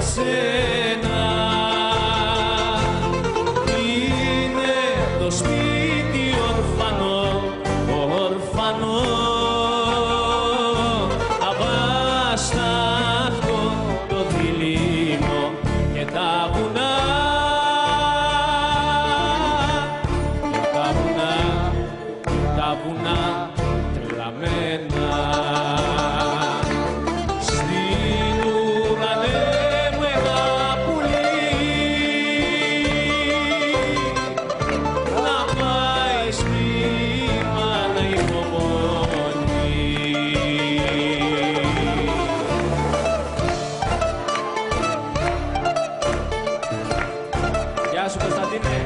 σένα. Είναι το σπίτι ορφανό, ορφανό, αβάσταχτο το δειλινό και τα βουνά, τα βουνά τρελαμένα. Στην ουρανέ μου ένα πουλί να πάει στη μάνα υπομονή. Γεια σου Κωνσταντίνε.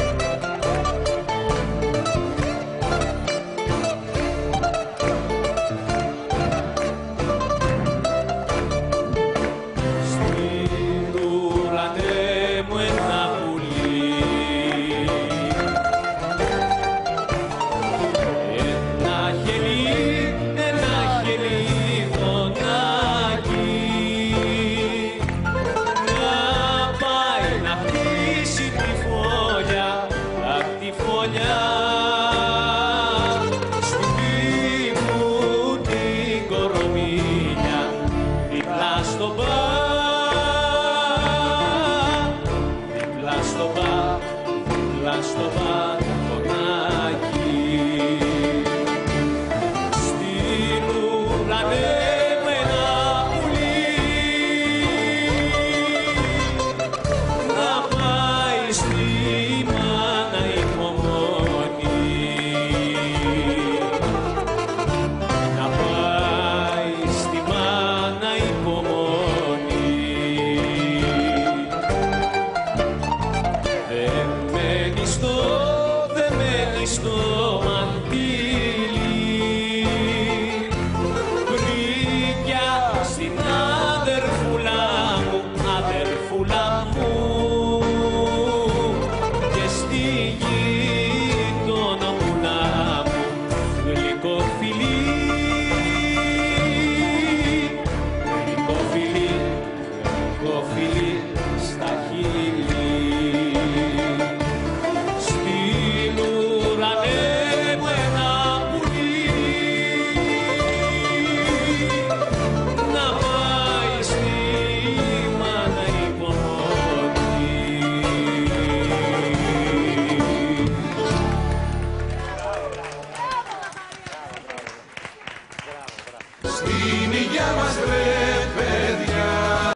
Στο μπαλκονάκι, στην ουρανέ μου ένα πουλί να πάει στη μάνα υπομονή, να πάει στη μάνα υπομονή. Δεμένη στο μαντίλι, βρήκια στην αδερφούλα μου, αδερφούλα μου, και στη γειτονοπούλα μου γλυκό φιλί, γλυκό φιλί, γλυκό φιλί.